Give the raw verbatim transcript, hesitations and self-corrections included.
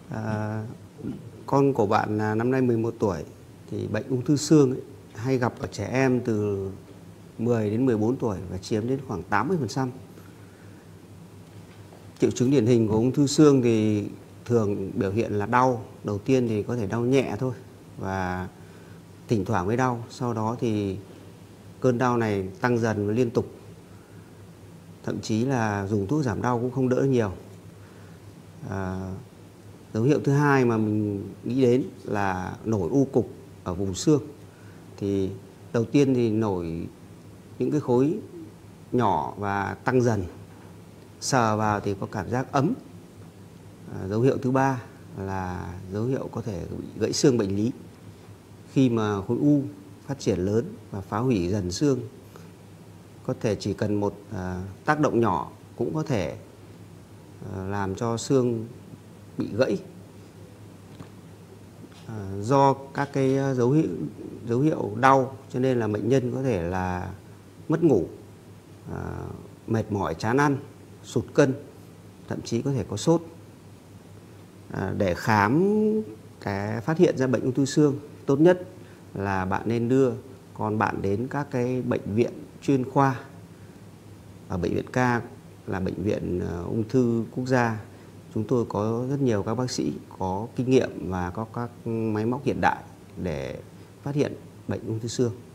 À, con của bạn là năm nay mười một tuổi, thì bệnh ung thư xương ấy, hay gặp ở trẻ em từ mười đến mười bốn tuổi và chiếm đến khoảng tám mươi phần trăm. Triệu chứng điển hình của ung thư xương thì thường biểu hiện là đau. Đầu tiên thì có thể đau nhẹ thôi và thỉnh thoảng mới đau. Sau đó thì cơn đau này tăng dần và liên tục. Thậm chí là dùng thuốc giảm đau cũng không đỡ nhiều. À, dấu hiệu thứ hai mà mình nghĩ đến là nổi u cục ở vùng xương. Thì đầu tiên thì nổi những cái khối nhỏ và tăng dần. Sờ vào thì có cảm giác ấm. À, dấu hiệu thứ ba là dấu hiệu có thể bị gãy xương bệnh lý. Khi mà khối u phát triển lớn và phá hủy dần xương, có thể chỉ cần một à, tác động nhỏ cũng có thể à, làm cho xương bị gãy. À, do các cái dấu hiệu dấu hiệu đau cho nên là bệnh nhân có thể là mất ngủ, à, mệt mỏi, chán ăn, sụt cân, thậm chí có thể có sốt. À, để khám cái phát hiện ra bệnh ung thư xương, tốt nhất là bạn nên đưa con bạn đến các cái bệnh viện chuyên khoa. Ở bệnh viện K là bệnh viện ung thư quốc gia, chúng tôi có rất nhiều các bác sĩ có kinh nghiệm và có các máy móc hiện đại để phát hiện bệnh ung thư xương.